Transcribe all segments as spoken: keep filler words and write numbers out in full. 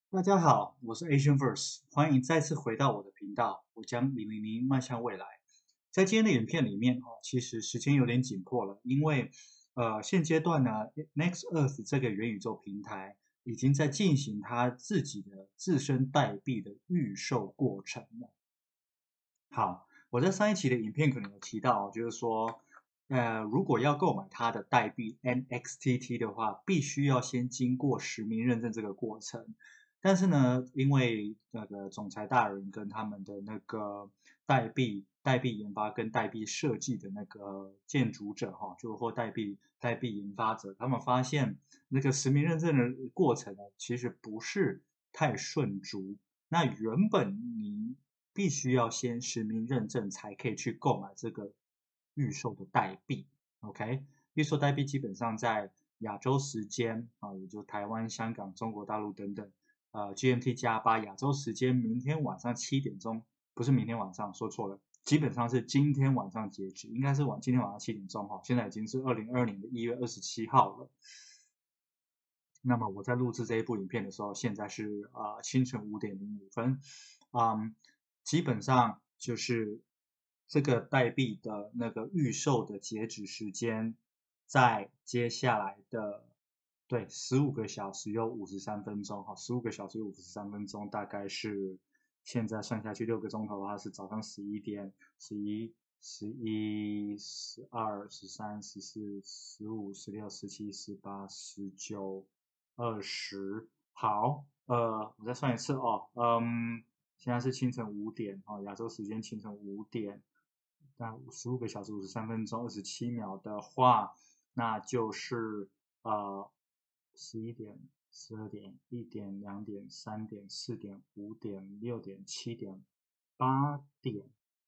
大家好，我是 AsianVerse，欢迎再次回到我的频道。我将引领您迈向未来。在今天的影片里面，哦，其实时间有点紧迫了，因为呃，现阶段呢，NextEarth 这个元宇宙平台已经在进行它自己的自身代币的预售过程了。好，我在上一期的影片可能有提到，就是说，呃，如果要购买它的代币 N X T T 的话，必须要先经过实名认证这个过程。但是呢，因为那个总裁大人跟他们的那个代币代币研发跟代币设计的那个建筑者哈，就或代币代币研发者，他们发现那个实名认证的过程呢，其实不是太顺逐。那原本你必须要先实名认证才可以去购买这个预售的代币。OK，预售代币基本上在亚洲时间啊，也就台湾、香港、中国大陆等等，呃，G M T 加八亚洲时间明天晚上七点钟，不是明天晚上，说错了，基本上是今天晚上截止，应该是晚今天晚上七点钟哈，现在已经是二零二二年的一月二十七号了。那么我在录制这一部影片的时候，现在是啊、呃、清晨五点零五分，嗯，基本上就是这个代币的那个预售的截止时间，在接下来的对十五个小时又五十三分钟哈，十五个小时又五十三分钟，大概是现在算下去六个钟头的话是早上十一点、十一、十一、十二、十三、十四、十五、十六、十七、十八、十九。二十，好，呃，我再算一次哦，嗯，现在是清晨五点哦，亚洲时间清晨五点，那十五个小时五十三分钟二十七秒的话，那就是呃十一点、十二点、一点、两点、三点、四点、五点、六点、七点、八点，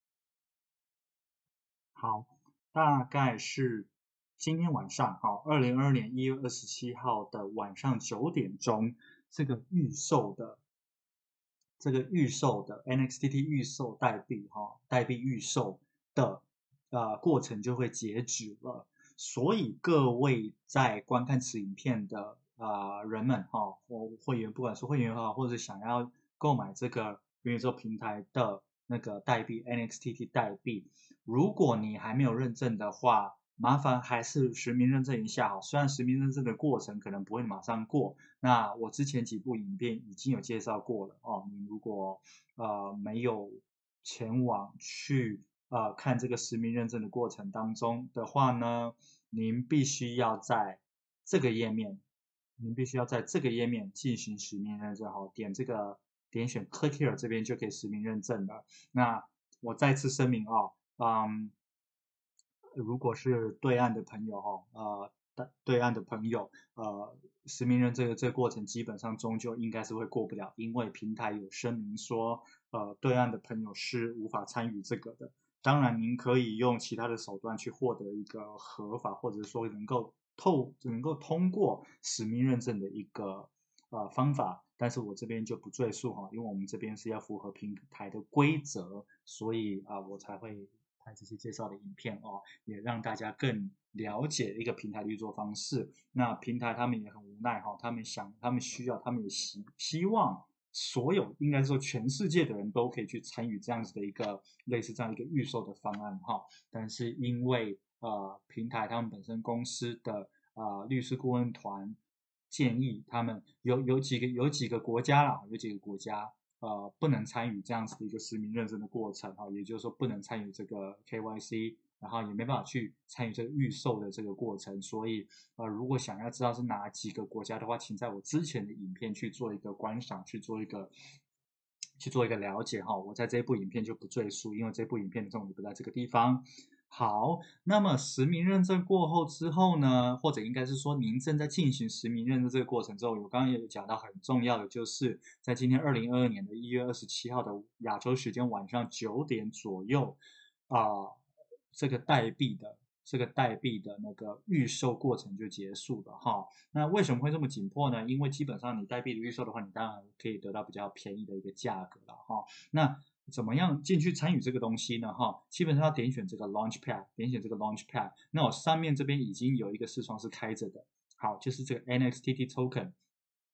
好，大概是今天晚上，好，二零二二年一月二十七号的晚上九点钟，这个预售的这个预售的 N X T T 预售代币哈，代币预售的呃过程就会截止了。所以各位在观看此影片的啊、呃、人们哈，或会员，不管是会员也好，或者想要购买这个元宇宙平台的那个代币 N X T T 代币，如果你还没有认证的话，麻烦还是实名认证一下哈。虽然实名认证的过程可能不会马上过，那我之前几部影片已经有介绍过了哦。你如果呃没有前往去呃看这个实名认证的过程当中的话呢，您必须要在这个页面，您必须要在这个页面进行实名认证哈，点这个点选 Click here 这边就可以实名认证了。那我再次声明啊，嗯，如果是对岸的朋友哈，呃，对岸的朋友，呃，实名认这个这个过程基本上终究应该是会过不了，因为平台有声明说，呃，对岸的朋友是无法参与这个的。当然，您可以用其他的手段去获得一个合法，或者说能够透能够通过实名认证的一个呃方法，但是我这边就不赘述哈，因为我们这边是要符合平台的规则，所以啊、呃、我才会拍这些介绍的影片哦，也让大家更了解一个平台的运作方式。那平台他们也很无奈哈，他们想，他们需要，他们也希希望所有应该说全世界的人都可以去参与这样子的一个类似这样一个预售的方案哈，但是因为呃平台他们本身公司的呃律师顾问团建议他们有有几个有几个国家啦，有几个国家呃不能参与这样子的一个实名认证的过程哈，也就是说不能参与这个 K Y C，然后也没办法去参与这个预售的这个过程，所以呃如果想要知道是哪几个国家的话，请在我之前的影片去做一个观赏，去做一个去做一个了解哈，我在这部影片就不赘述，因为这部影片的重点不在这个地方。好，那么实名认证过后之后呢，或者应该是说您正在进行实名认证这个过程之后，我刚刚也有讲到很重要的，就是在今天二零二二年的一月二十七号的亚洲时间晚上九点左右，啊、呃，这个代币的这个代币的那个预售过程就结束了哈。那为什么会这么紧迫呢？因为基本上你代币的预售的话，你当然可以得到比较便宜的一个价格了哈。那怎么样进去参与这个东西呢？哈，基本上要点选这个 Launchpad，点选这个 Launchpad，那我上面这边已经有一个视窗是开着的，好，就是这个 N X T T Token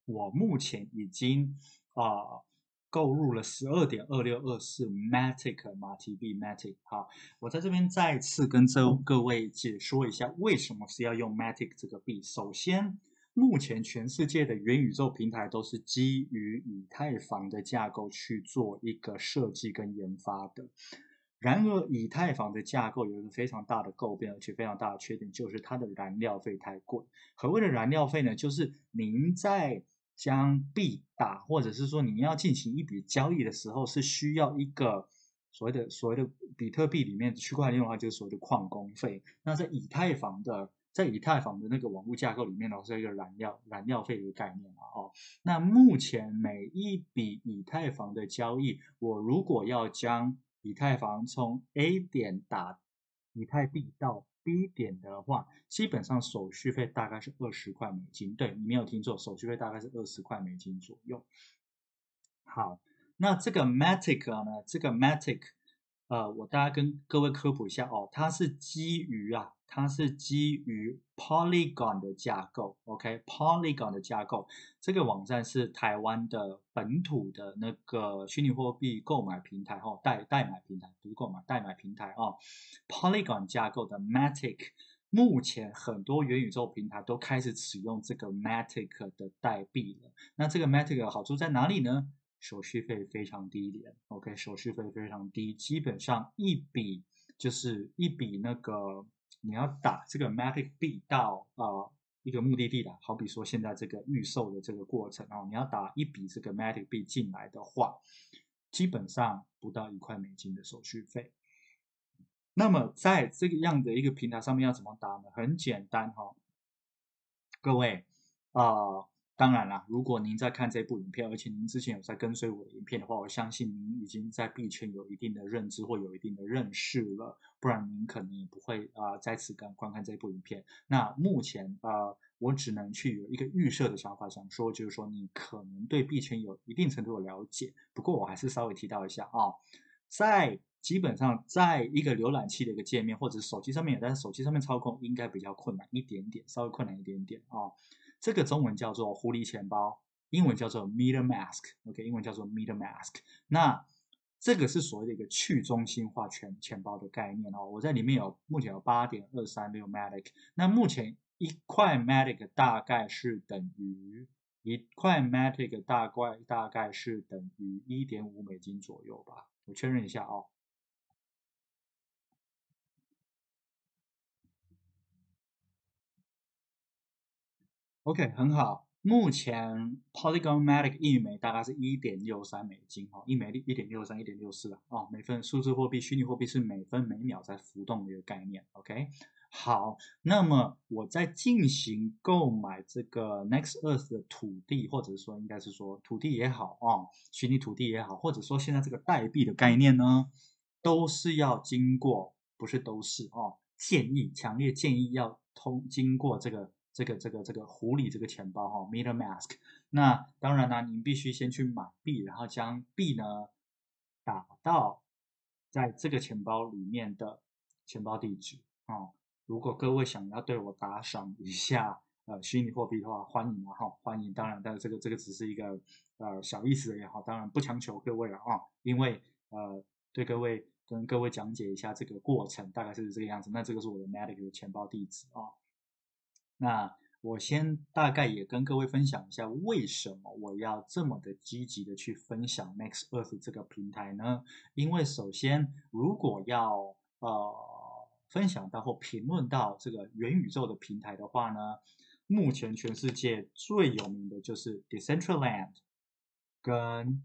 我目前已经啊、呃、购入了 十二点二六二四 Matic 马蹄币 Matic。好，我在这边再次跟这各位解说一下，为什么是要用 Matic 这个币。首先，目前全世界的元宇宙平台都是基于以太坊的架构去做一个设计跟研发的。然而，以太坊的架构有一个非常大的诟病，而且非常大的缺点，就是它的燃料费太贵。何谓的燃料费呢？就是您在将币打，或者是说你要进行一笔交易的时候，是需要一个所谓的所谓的比特币里面区块链的话，就是所谓的矿工费。那在以太坊的在以太坊的那个网络架构里面呢，是一个燃料燃料费的一个概念啊。哦，那目前每一笔以太坊的交易，我如果要将以太坊从 A 点打以太币到 B 点的话，基本上手续费大概是二十块美金。对，你没有听错，手续费大概是二十块美金左右。好，那这个 Matic 呢？这个 Matic， 呃，我大家跟各位科普一下哦，它是基于啊，它是基于 Polygon 的架构 ，OK，Polygon 的架构。这个网站是台湾的本土的那个虚拟货币购买平台哦，代代买平台，不是购买，代买平台哦。Polygon 架构的 Matic， 目前很多元宇宙平台都开始使用这个 Matic 的代币了。那这个 Matic 的好处在哪里呢？手续费非常低廉 ，OK， 手续费非常低，基本上一笔就是一笔那个你要打这个 Matic 币到呃一个目的地的，好比说现在这个预售的这个过程啊，你要打一笔这个 Matic 币进来的话，基本上不到一块美金的手续费。那么在这个样的一个平台上面要怎么打呢？很简单哈、哦，各位啊。呃当然啦，如果您在看这部影片，而且您之前有在跟随我的影片的话，我相信您已经在币圈有一定的认知或有一定的认识了，不然您可能也不会啊、呃、再次观观看这部影片。那目前呃，我只能去有一个预设的想法，想说就是说你可能对币圈有一定程度的了解，不过我还是稍微提到一下啊，在基本上在一个浏览器的一个界面或者手机上面有，但是手机上面操控应该比较困难一点点，稍微困难一点点啊。这个中文叫做狐狸钱包，英文叫做 MetaMask，OK， 英文叫做 MetaMask。那这个是所谓的一个去中心化钱钱包的概念哦。我在里面有目前有 八点二三六 Matic， 那目前一块 Matic 大概是等于一块 Matic 大概大概是等于 一点五美金左右吧，我确认一下哦。OK，很好。目前 Polygon Matic 一枚大概是一点六三美金哦，一枚一点六三、一点六四啊。哦，每分数字货币、虚拟货币是每分每秒在浮动的一个概念。OK，好，那么我在进行购买这个 Next Earth 的土地，或者说应该是说土地也好哦，虚拟土地也好，或者说现在这个代币的概念呢，都是要经过，不是都是哦，建议强烈建议要通经过这个。这个这个这个狐狸这个钱包哈、哦、，MetaMask。那当然啦，您必须先去买币，然后将币呢打到在这个钱包里面的钱包地址哦。如果各位想要对我打赏一下呃虚拟货币的话，欢迎啊哈，欢迎。当然，但是这个这个只是一个呃小意思也好，当然不强求各位了啊，因为呃对各位跟各位讲解一下这个过程大概是这个样子。那这个是我的 Matic 的钱包地址啊。那我先大概也跟各位分享一下，为什么我要这么的积极的去分享 Next Earth 这个平台呢？因为首先，如果要呃分享到或评论到这个元宇宙的平台的话呢，目前全世界最有名的就是 Decentraland 跟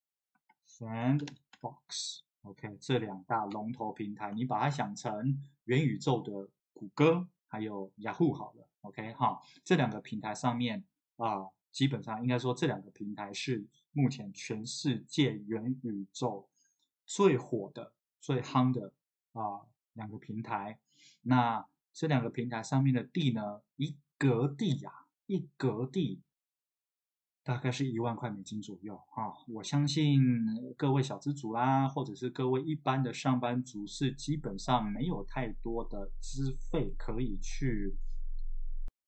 Sandbox。OK， 这两大龙头平台，你把它想成元宇宙的谷歌还有雅虎好了。OK 哈，这两个平台上面啊、呃，基本上应该说这两个平台是目前全世界元宇宙最火的、最夯的啊、呃、两个平台。那这两个平台上面的地呢，一格地呀、啊，一格地大概是一万块美金左右啊。我相信各位小资族啦，或者是各位一般的上班族是基本上没有太多的资费可以去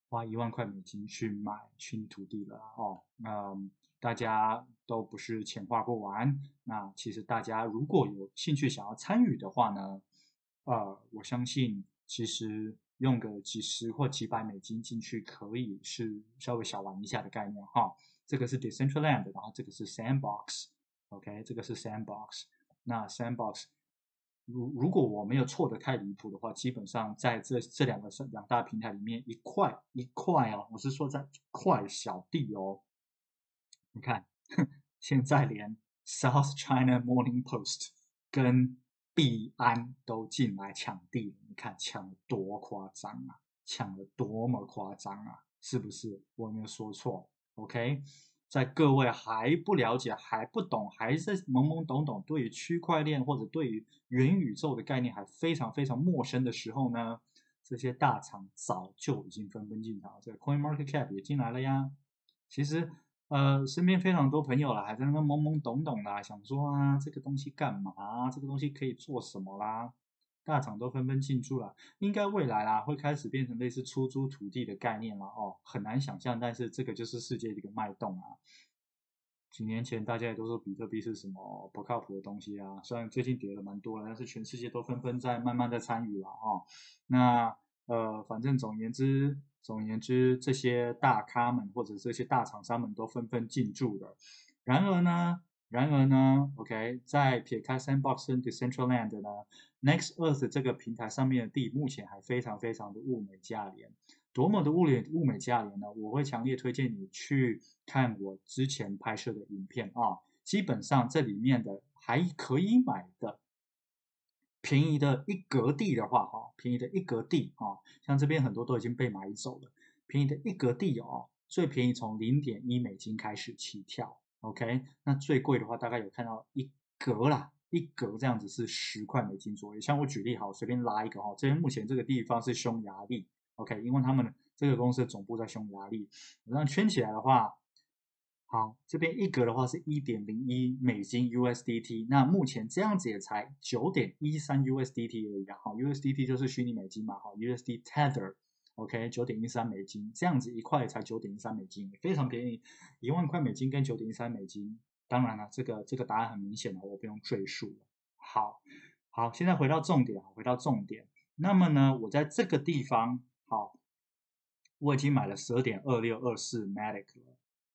花一万块美金去买虚拟土地了哦。嗯，大家都不是钱花不完。那其实大家如果有兴趣想要参与的话呢，呃，我相信其实用个几十或几百美金进去可以是稍微小玩一下的概念哈。这个是 Decentraland，然后这个是 Sandbox，OK，、okay? 这个是 Sandbox。那 Sandbox 如如果我没有错的太离谱的话，基本上在这这两个两大平台里面，一块一块哦，我是说在一块小地哦。你看，现在连 South China Morning Post 跟币安都进来抢地了，你看抢得多夸张啊！抢得多么夸张啊！是不是？我有没有说错 ？OK，在各位还不了解、还不懂、还是懵懵懂懂，对于区块链或者对于元宇宙的概念还非常非常陌生的时候呢，这些大厂早就已经纷纷进场，这个 CoinMarketCap 也进来了呀。其实，呃，身边非常多朋友啦，还在那边懵懵懂懂啦，想说啊，这个东西干嘛？这个东西可以做什么啦？大厂都纷纷进驻了，应该未来啦会开始变成类似出租土地的概念了哦，很难想象，但是这个就是世界的一个脉动啊。几年前大家也都说比特币是什么不靠谱的东西啊，虽然最近跌了蛮多了，但是全世界都纷纷在慢慢的参与了哦。那呃，反正总言之，总言之，这些大咖们或者这些大厂商们都纷纷进驻了。然而呢，然而呢 ，OK，在撇开 Sandbox 跟 Decentraland 呢 ，Next Earth 这个平台上面的地目前还非常非常的物美价廉。多么的物廉物美价廉呢？我会强烈推荐你去看我之前拍摄的影片啊，基本上这里面的还可以买的。便宜的一格地的话，哈，便宜的一格地啊，像这边很多都已经被买走了。便宜的一格地哦，最便宜从零点一美金开始起跳 ，OK，那最贵的话大概有看到一格啦，一格这样子是十块美金左右。像我举例好，随便拉一个哈，这边目前这个地方是匈牙利 ，OK，因为他们这个公司的总部在匈牙利，我让圈起来的话。好，这边一格的话是一点零一美金 U S D T，那目前这样子也才九点一三 U S D T 而已啊。好 ，U S D T 就是虚拟美金嘛，好 ，U S D Tether，OK，九点一三美金，这样子一块才九点一三美金，非常便宜，一万块美金跟九点一三美金。当然了，这个这个答案很明显了，我不用赘述了。好，好，现在回到重点，回到重点。那么呢，我在这个地方，好，我已经买了十二点二六二四 Matic 了。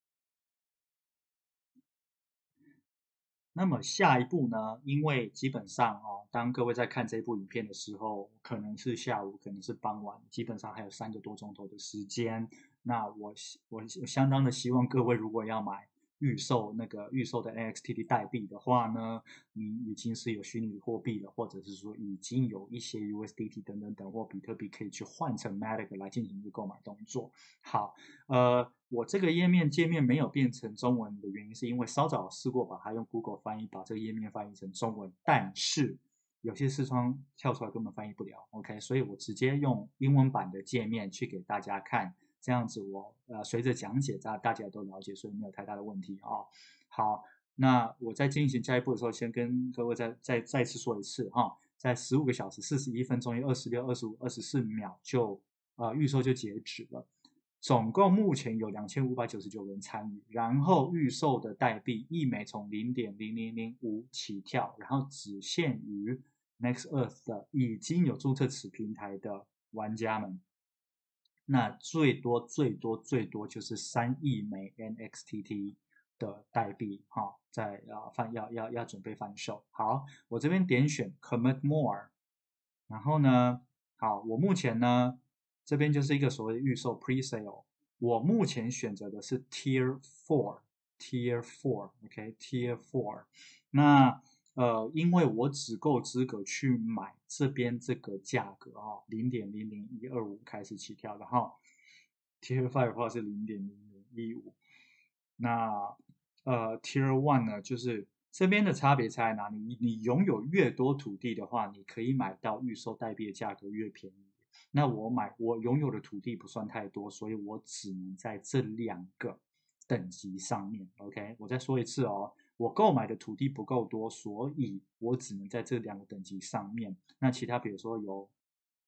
那么下一步呢？因为基本上哦，当各位在看这部影片的时候，可能是下午，可能是傍晚，基本上还有三个多钟头的时间。那我我相当的希望各位如果要买预售那个预售的 N X T T 代币的话呢，你已经是有虚拟货币了，或者是说已经有一些 U S D T 等等等或比特币可以去换成 Matic 来进行一个购买动作。好，呃。我这个页面界面没有变成中文的原因，是因为稍早试过把它用 Google 翻译把这个页面翻译成中文，但是有些视窗跳出来根本翻译不了 ，OK， 所以我直接用英文版的界面去给大家看，这样子我呃随着讲解，大大家都了解，所以没有太大的问题啊、哦。好，那我在进行下一步的时候，先跟各位再再再次说一次哈、哦，在十五个小时四十一分钟又二十六、二十五、二十四秒就呃预售就截止了。总共目前有两千五百九十九人参与，然后预售的代币一枚从零点零零零五起跳，然后只限于 Next Earth 的已经有注册此平台的玩家们。那最多最多最多就是三亿枚 N X T T 的代币哈，在啊贩要要要准备贩售。好，我这边点选 Commit More， 然后呢，好，我目前呢。这边就是一个所谓的预售 pre-sale， 我目前选择的是 Tier Four，Tier Four，OK，Tier Four。那呃，因为我只够资格去买这边这个价格啊，零点零零一二五开始起跳，然后 Tier Five 的话是零点零零一五。那呃 Tier One 呢，就是这边的差别在哪里？你你拥有越多土地的话，你可以买到预售代币的价格越便宜。那我买我拥有的土地不算太多，所以我只能在这两个等级上面 ，OK， 我再说一次哦，我购买的土地不够多，所以我只能在这两个等级上面。那其他比如说有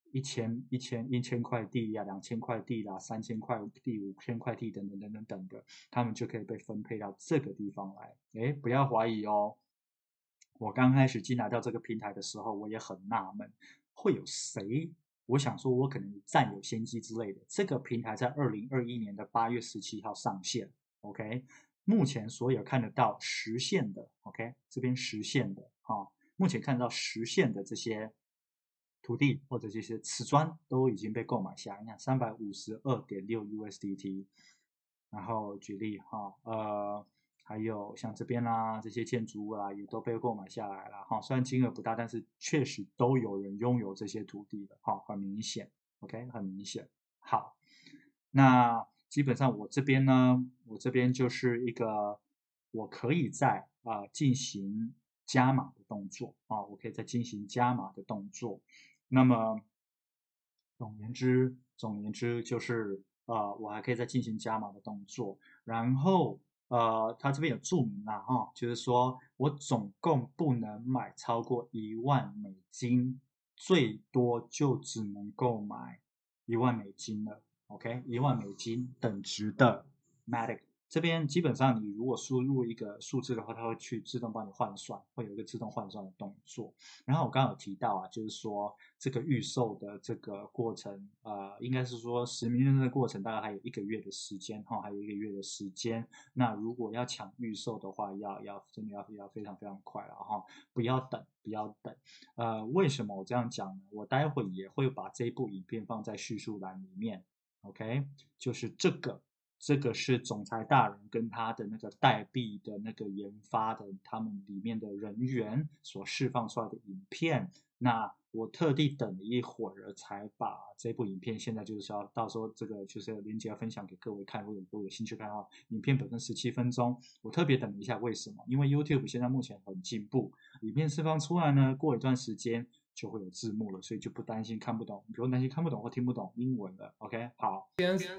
一千一千一千块地呀、啊，两千块地啦，三千块地、五千块地等等等等等的，他们就可以被分配到这个地方来。哎，不要怀疑哦。我刚开始进来到这个平台的时候，我也很纳闷，会有谁？我想说，我可能占有先机之类的。这个平台在二零二一年的八月十七号上线 ，OK。目前所有看得到实现的 ，OK， 这边实现的啊，目前看到实现的这些土地或者这些瓷砖都已经被购买下来。你看，三百五十二点六 U S D T。然后举例哈，呃。还有像这边啦，这些建筑物啦，也都被购买下来了哈。虽然金额不大，但是确实都有人拥有这些土地的哈，很明显 ，OK， 很明显。好，那基本上我这边呢，我这边就是一个我可以在啊、呃、进行加码的动作啊，我可以再进行加码的动作。那么总言之，总言之就是呃，我还可以再进行加码的动作，然后。呃，他这边有注明啦，哈，就是说我总共不能买超过一万美金，最多就只能购买一万美金了 ，OK， 一万美金等值的 Matic。这边基本上你如果输入一个数字的话，它会去自动帮你换算，会有一个自动换算的动作。然后我刚刚有提到啊，就是说这个预售的这个过程，呃，应该是说实名认证的过程大概还有一个月的时间哈，还有一个月的时间。那如果要抢预售的话，要要真的要要非常非常快了哈，不要等，不要等。呃，为什么我这样讲呢？我待会也会把这部影片放在叙述栏里面 ，OK， 就是这个。这个是总裁大人跟他的那个代币的那个研发的他们里面的人员所释放出来的影片。那我特地等了一会儿才把这部影片，现在就是要到时候这个就是链接要分享给各位看，如果有有兴趣看的话，影片本身十七分钟，我特别等了一下，为什么？因为 YouTube 现在目前很进步，影片释放出来呢，过一段时间就会有字幕了，所以就不担心看不懂，不用担心看不懂或听不懂英文了。OK， 好。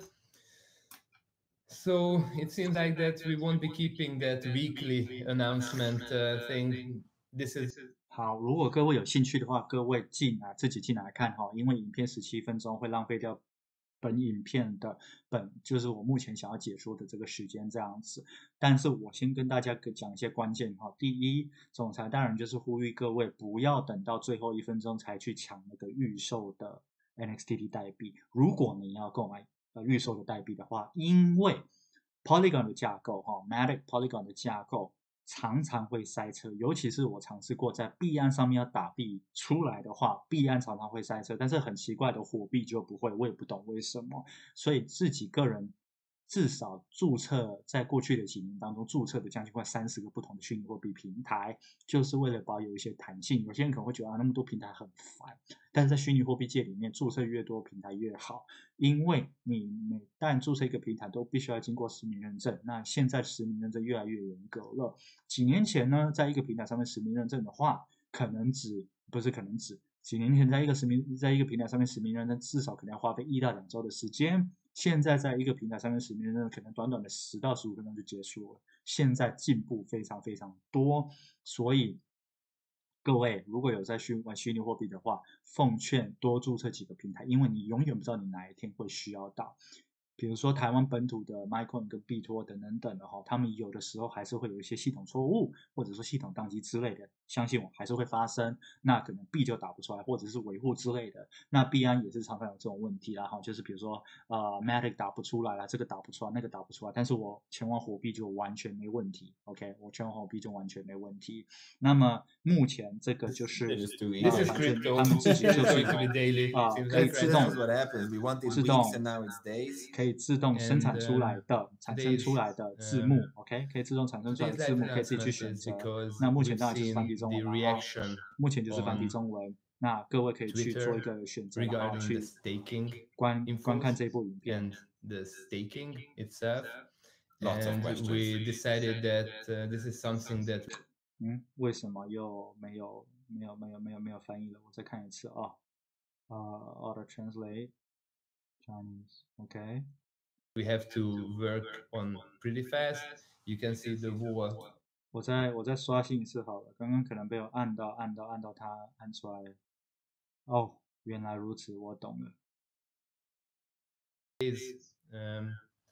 So it seems like that we won't be keeping that weekly announcement uh, thing. This is 好，如果各位有兴趣的话，各位进来自己进来看哈，因为影片十七分钟会浪费掉本影片的本，就是我目前想要解说的这个时间这样子。但是我先跟大家讲一些关键哈。第一，总裁大人就是呼吁各位不要等到最后一分钟才去抢那个预售的 N X T T 代币。如果你要购买呃预售的代币的话，因为 Polygon 的架构哈 ，Matic Polygon 的架构。常常会塞车，尤其是我尝试过在币安上面要打币出来的话，币安常常会塞车，但是很奇怪的火币就不会，我也不懂为什么。所以自己个人至少注册，在过去的几年当中注册的将近快三十个不同的虚拟货币平台，就是为了保有一些弹性。有些人可能会觉得啊，那么多平台很烦，但是在虚拟货币界里面，注册越多平台越好，因为你每旦注册一个平台都必须要经过实名认证，那现在实名认证越来越严格了。几年前呢，在一个平台上面实名认证的话，可能只不是可能只几年前在一个实名在一个平台上面实名认证，至少可能要花费一到两周的时间。现在在一个平台上面实名认证，可能短短的十到十五分钟就结束了。现在进步非常非常多，所以各位如果有在虚玩虚拟货币的话，奉劝多注册几个平台，因为你永远不知道你哪一天会需要到。比如说台湾本土的 MyCoin 跟币托等等等的哈，他们有的时候还是会有一些系统错误，或者说系统宕机之类的，相信我还是会发生。那可能币就打不出来，或者是维护之类的。那币安也是常常有这种问题啦哈，就是比如说呃 Matic 打不出来啦，这个打不出来，那个打不出来，但是我全网火币就完全没问题 ，OK， 我全网火币就完全没问题。那么目前这个就是啊，反正他们自己就是啊可以自动自动可以自动生产出来的产生出来的字幕 ，OK， 可以自动产生出来的字幕，可以自己去选择。那目前当然就是繁体中文啦，目前就是繁体中文。那各位可以去做一个选择，然后去观观看这部影片。 The staking itself, and we decided that uh, this is something that 嗯，为什么又没有没有没有没有没有翻译了？我再看一次啊，呃 ，Auto Translate Chinese， OK。 we have to work on pretty fast. You can see the wall. 我再我再刷新一次好了，刚刚可能被我按到按到按到它按出来了。哦， 原来如此，我懂了。 Um,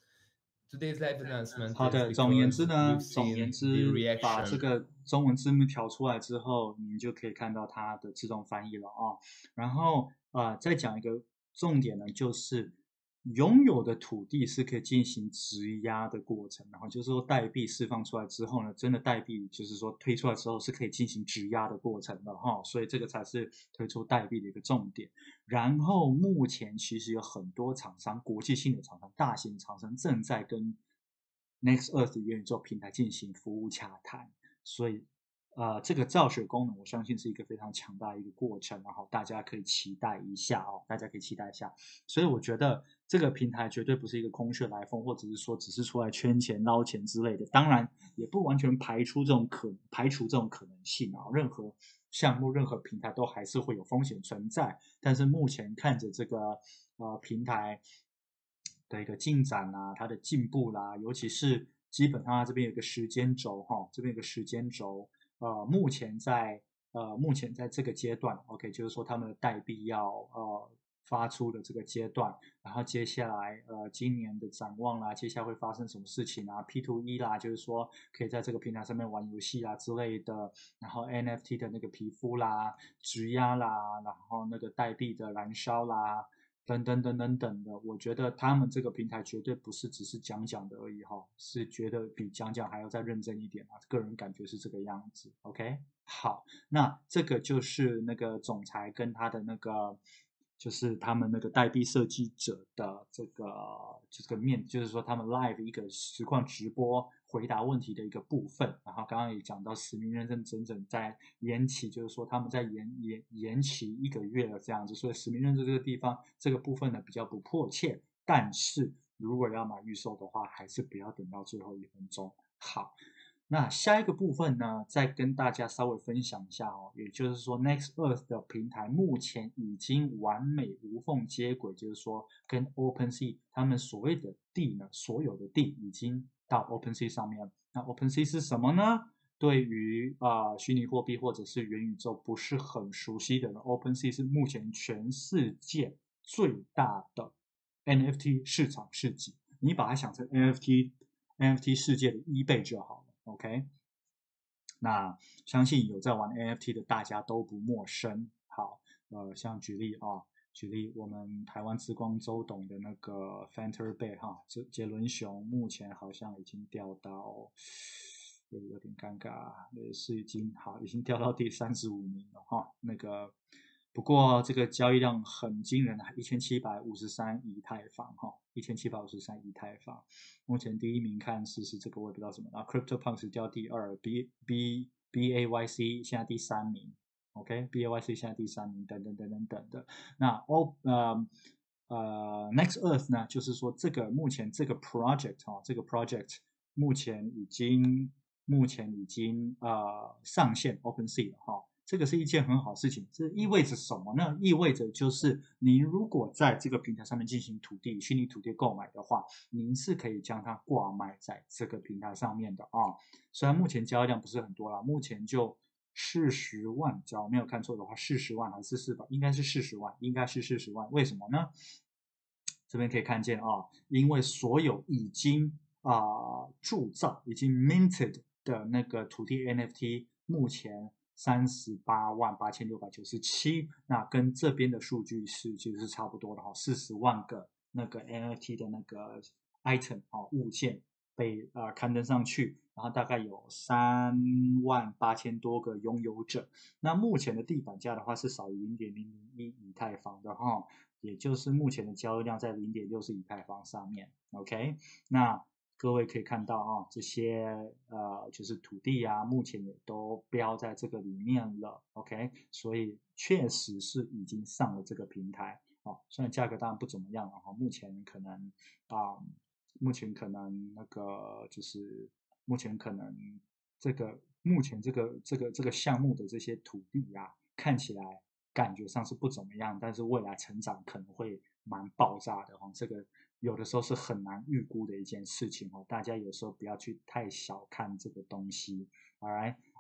today's live announcement 好 is 的，总而言之 because 呢， we've 总言 seen the 之，把这 reaction 个中文字幕调出来之后，你就可以看到它的自动翻译了啊。然后呃，再讲一个重点呢，就是拥有的土地是可以进行质押的过程，然后就是说代币释放出来之后呢，真的代币就是说推出来之后是可以进行质押的过程的哈，所以这个才是推出代币的一个重点。然后目前其实有很多厂商，国际性的厂商、大型厂商正在跟 Next Earth 元宇宙平台进行服务洽谈，所以呃，这个造血功能，我相信是一个非常强大的一个过程，然后大家可以期待一下哦，大家可以期待一下。所以我觉得这个平台绝对不是一个空穴来风，或者是说只是出来圈钱捞钱之类的。当然，也不完全排除这种可排除这种可能性啊。任何项目、任何平台都还是会有风险存在。但是目前看着这个呃平台的一个进展啊，它的进步啦，尤其是基本上它这边有个时间轴哈，这边有个时间轴。呃，目前在呃，目前在这个阶段 ，OK， 就是说他们的代币要呃发出的这个阶段，然后接下来呃今年的展望啦，接下来会发生什么事情啊 ？P to E 啦，就是说可以在这个平台上面玩游戏啦之类的，然后 N F T 的那个皮肤啦、质押啦，然后那个代币的燃烧啦。等等等等等的，我觉得他们这个平台绝对不是只是讲讲的而已哈，是觉得比讲讲还要再认真一点啊，个人感觉是这个样子。OK， 好，那这个就是那个总裁跟他的那个，就是他们那个代币设计者的这个这个面，就是说他们 live 一个实况直播回答问题的一个部分。然后刚刚也讲到实名认证整整在延期，就是说他们在延延延期一个月了这样子，所以实名认证这个地方这个部分呢比较不迫切，但是如果要买预售的话，还是不要等到最后一分钟。好。那下一个部分呢，再跟大家稍微分享一下哦，也就是说 Next Earth 的平台目前已经完美无缝接轨，就是说跟 OpenSea 他们所谓的地呢，所有的地已经到 OpenSea 上面了。那 OpenSea 是什么呢？对于啊、呃、虚拟货币或者是元宇宙不是很熟悉的人 ，OpenSea 是目前全世界最大的 N F T 市场市集，你把它想成 N F T N F T 世界的一倍就好了。OK， 那相信有在玩 N F T 的大家都不陌生。好，呃，像举例啊，举例我们台湾之光周董的那个 Fanta Bay 哈，这杰伦熊目前好像已经掉到，有有点尴尬，也是已经好，已经掉到第三十五名了哈。那个不过这个交易量很惊人啊，一千七百五十三以太坊哈，一千七百五十三以太坊。目前第一名看是是这个我也不知道什么，然后 CryptoPunks 掉第二 ，B B B A Y C 现在第三名 ，OK，B A Y C 现在第三名，等等等等等的。那 O 呃呃 Next Earth 呢，就是说这个目前这个 project 哈、哦，这个 project 目前已经目前已经呃上线 OpenSea 了哈、哦。这个是一件很好的事情，这意味着什么呢？意味着就是您如果在这个平台上面进行土地虚拟土地购买的话，您是可以将它挂卖在这个平台上面的啊。虽然目前交易量不是很多啦，目前就四十万，只要没有看错的话，四十万还是四百，应该是四十万，应该是四十万。为什么呢？这边可以看见啊，因为所有已经啊、呃、铸造、已经 minted 的那个土地 N F T， 目前三十八万八千六百九十七，那跟这边的数据是其实是差不多的哈，四十万个那个 N F T 的那个 item 啊物件被呃刊登上去，然后大概有三万八千多个拥有者。那目前的地板价的话是少于零点零零一以太坊的哈，也就是目前的交易量在零点六四以太坊上面。OK， 那各位可以看到啊，这些呃就是土地啊，目前也都标在这个里面了。OK， 所以确实是已经上了这个平台。哦，虽然价格当然不怎么样了哈，目前可能啊、呃，目前可能那个就是目前可能这个目前这个这个这个项目的这些土地啊，看起来感觉上是不怎么样，但是未来成长可能会蛮爆炸的哈，这个有的时候是很难预估的一件事情哦，大家有时候不要去太小看这个东西。Alright，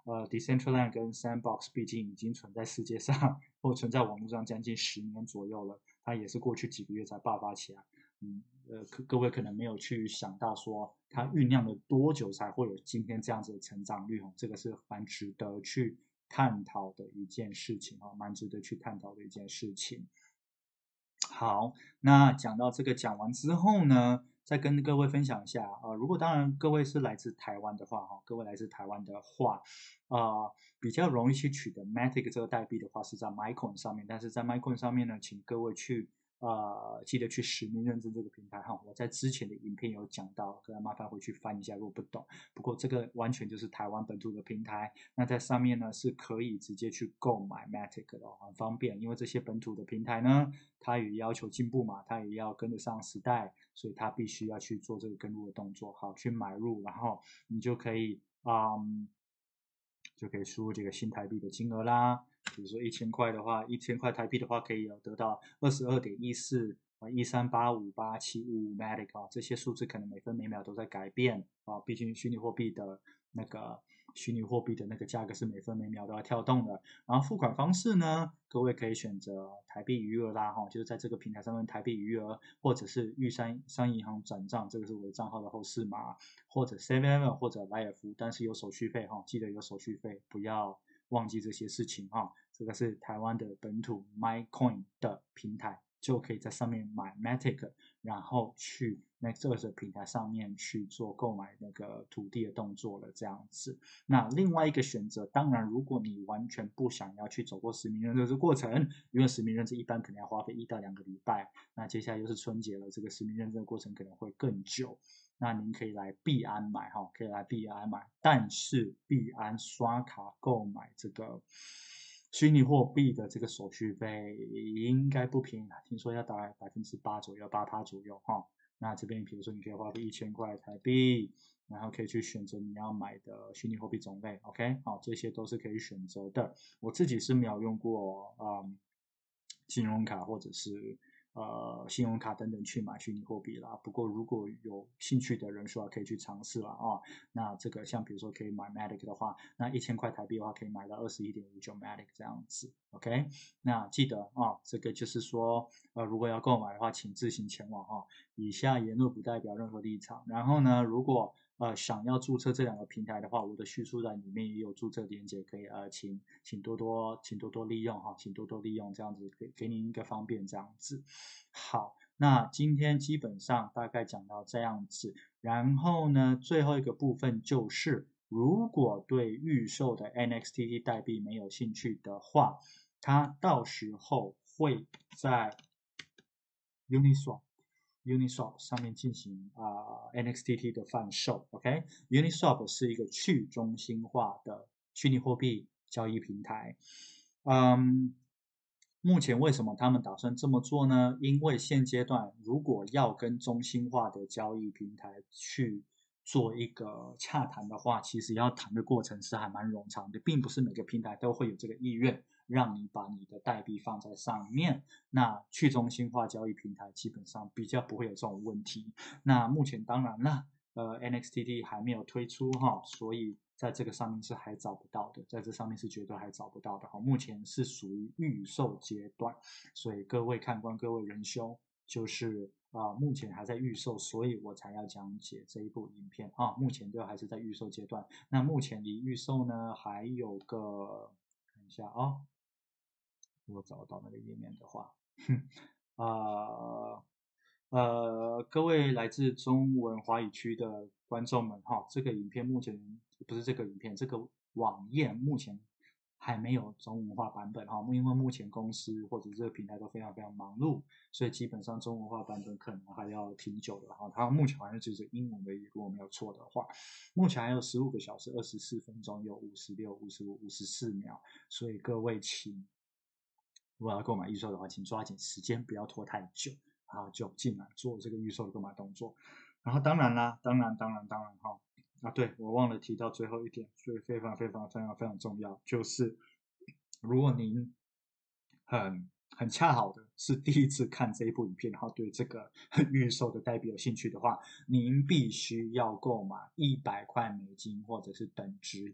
呃 Decentraland 跟 Sandbox 毕竟已经存在世界上或存在网络上将近十年左右了，它也是过去几个月才爆发起来。嗯，呃，各位可能没有去想到说它酝酿了多久才会有今天这样子的成长率哦，这个是蛮值得去探讨的一件事情哦，蛮值得去探讨的一件事情。好，那讲到这个讲完之后呢，再跟各位分享一下啊、呃，如果当然各位是来自台湾的话哈，各位来自台湾的话，呃，比较容易去取得 Matic 这个代币的话是在 MyCoin 上面，但是在 MyCoin 上面呢，请各位去呃记得去实名认证这个平台哈，我在之前的影片有讲到，各位麻烦回去翻一下，如果不懂。不过这个完全就是台湾本土的平台，那在上面呢是可以直接去购买 Matic 的，很方便，因为这些本土的平台呢，它也要求进步嘛，它也要跟得上时代，所以它必须要去做这个跟入的动作，好，去买入，然后你就可以，嗯，就可以输入这个新台币的金额啦。比如说一千块的话，一千块台币的话，可以有得到二十二点一四啊一三八五八七五五 Matic 啊，这些数字可能每分每秒都在改变啊，毕竟虚拟货币的那个虚拟货币的那个价格是每分每秒都要跳动的。然后付款方式呢，各位可以选择台币余额啦，哈，就是在这个平台上面台币余额，或者是玉山商业银行转账，这个是我的账号的后四码，或者 seven eleven 或者莱尔富，但是有手续费哈，记得有手续费，不要忘记这些事情哈。这个是台湾的本土 MyCoin 的平台，就可以在上面买 Matic， 然后去那这个平台上面去做购买那个土地的动作了，这样子。那另外一个选择，当然如果你完全不想要去走过实名认证这个过程，因为实名认证一般可能要花费一到两个礼拜，那接下来又是春节了，这个实名认证的过程可能会更久。那您可以来币安买哈，可以来币安买，但是币安刷卡购买这个虚拟货币的这个手续费应该不便宜，听说要大概百分之八左右，八趴左右哈。那这边比如说你可以花费一千块台币，然后可以去选择你要买的虚拟货币种类 ，OK， 好，这些都是可以选择的。我自己是没有用过嗯信用卡或者是呃信用卡等等去买虚拟货币啦。不过如果有兴趣的人说可以去尝试啦啊。那这个像比如说可以买 Matic 的话，那一千块台币的话可以买到二十一点五九 Matic 这样子 ，OK。那记得啊，这个就是说呃如果要购买的话，请自行前往哈。以下言论不代表任何立场。然后呢，如果呃想要注册这两个平台的话，我的叙述栏里面也有注册链接，可以呃请请多多请多多利用哈，请多多利用，这样子给给您一个方便这样子。好，那今天基本上大概讲到这样子，然后呢，最后一个部分就是，如果对预售的 N X T T 代币没有兴趣的话，它到时候会在 Uniswap Uniswap 上面进行啊、呃、N X T T 的贩售 ，OK？Uniswap 是一个去中心化的虚拟货币交易平台。嗯，目前为什么他们打算这么做呢？因为现阶段如果要跟中心化的交易平台去做一个洽谈的话，其实要谈的过程是还蛮冗长的，并不是每个平台都会有这个意愿让你把你的代币放在上面。那去中心化交易平台基本上比较不会有这种问题。那目前当然了，呃 N X T T 还没有推出哈，所以在这个上面是还找不到的，在这上面是绝对还找不到的哈。目前是属于预售阶段，所以各位看官、各位仁兄，就是啊、呃，目前还在预售，所以我才要讲解这一部影片啊。目前就还是在预售阶段。那目前离预售呢还有个，看一下啊、哦，如果找到那个页面的话，哼，啊。呃，各位来自中文华语区的观众们哈，这个影片目前不是这个影片，这个网页目前还没有中文化版本哈，因为目前公司或者这个平台都非常非常忙碌，所以基本上中文化版本可能还要挺久的哈。它目前好像只是英文的，如果没有错的话，目前还有十五个小时二十四分钟，有五十六、五十五、五十四秒，所以各位请如果要购买预售的话，请抓紧时间，不要拖太久。啊，就进来做这个预售的购买动作。然后当然啦，当然当然当然哈，啊对，我忘了提到最后一点，所以非常非常非常非常重要，就是如果您很很恰好的是第一次看这一部影片，然后对这个预售的代币有兴趣的话，您必须要购买一百块美金或者是等值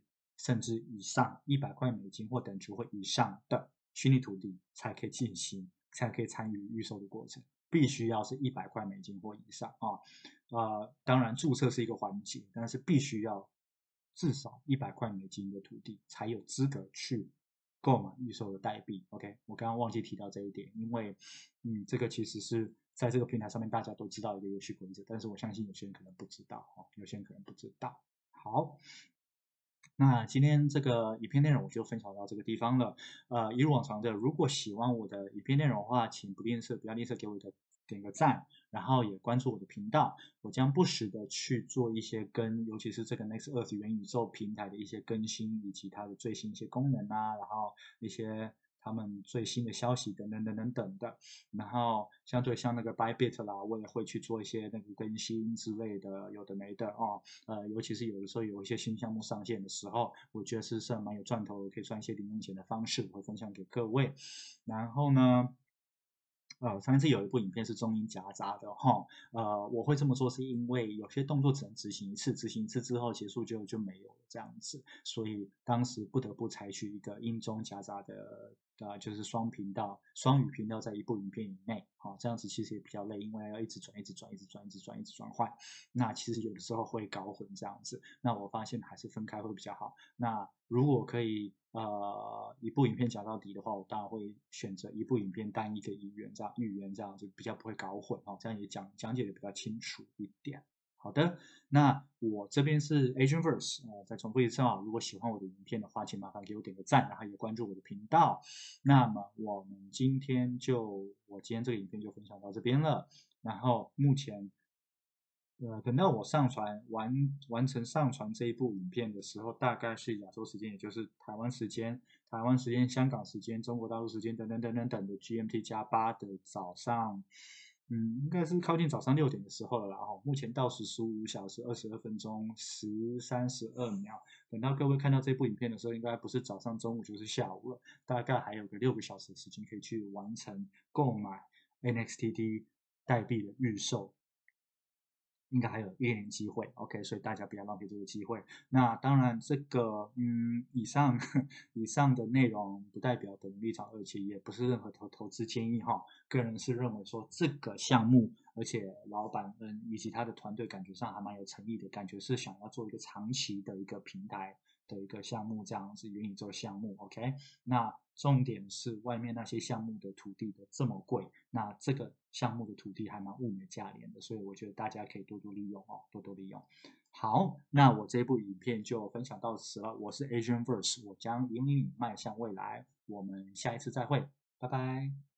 甚至以上一百块美金或等值或以上的虚拟土地才可以进行，才可以参与预售的过程，必须要是一百块美金或以上啊。呃，当然注册是一个环节，但是必须要至少一百块美金的土地才有资格去购买预售的代币。OK， 我刚刚忘记提到这一点，因为嗯，这个其实是在这个平台上面大家都知道一个游戏规则，但是我相信有些人可能不知道哦，有些人可能不知道。好。那今天这个影片内容我就分享到这个地方了。呃，一如往常的，如果喜欢我的影片内容的话，请不吝啬不要吝啬给我的点个赞，然后也关注我的频道。我将不时的去做一些跟，尤其是这个 Next Earth 元宇宙平台的一些更新，以及它的最新一些功能啊，然后一些他们最新的消息等等等等等的。然后相对像那个 Bybit 啦，我也会去做一些那个更新之类的，有的没的哦。呃，尤其是有的时候有一些新项目上线的时候，我觉得是是蛮有赚头的，可以赚一些零用钱的方式，我会分享给各位。然后呢，呃，上次有一部影片是中英夹杂的哈，呃，我会这么做是因为有些动作只能执行一次，执行一次之后结束就就没有了这样子，所以当时不得不采取一个英中夹杂的，呃，就是双频道、双语频道在一部影片以内，好、哦，这样子其实也比较累，因为要一直转、一直转、一直转、一直转、一直转换，那其实有的时候会搞混这样子，那我发现还是分开会比较好。那如果可以呃一部影片讲到底的话，我当然会选择一部影片单一个语言这样语言这样子比较不会搞混哦，这样也讲讲解的比较清楚一点。好的，那我这边是 Asianverse， 呃，再重复一次啊，如果喜欢我的影片的话，请麻烦给我点个赞，然后也关注我的频道。那么我们今天就我今天这个影片就分享到这边了，然后目前。呃，等到我上传完完成上传这一部影片的时候，大概是亚洲时间，也就是台湾时间、台湾时间、香港时间、中国大陆时间等等等等等的 G M T 加八的早上，嗯，应该是靠近早上六点的时候了啦。哦，目前倒数十五小时二十二分钟十三十二秒。等到各位看到这部影片的时候，应该不是早上、中午就是下午了，大概还有个六个小时的时间可以去完成购买 N X T D 代币的预售。应该还有一点机会 ，OK， 所以大家不要浪费这个机会。那当然，这个嗯，以上以上的内容不代表本人立场，而且也不是任何投投资建议哈。个人是认为说这个项目，而且老板嗯以及他的团队感觉上还蛮有诚意的，感觉是想要做一个长期的一个平台的一个项目，这样子元宇宙项目 ，OK。那重点是外面那些项目的土地的这么贵，那这个项目的土地还蛮物美价廉的，所以我觉得大家可以多多利用哦，多多利用。好，那我这部影片就分享到此了。我是 Asianverse，我将引领你迈向未来。我们下一次再会，拜拜。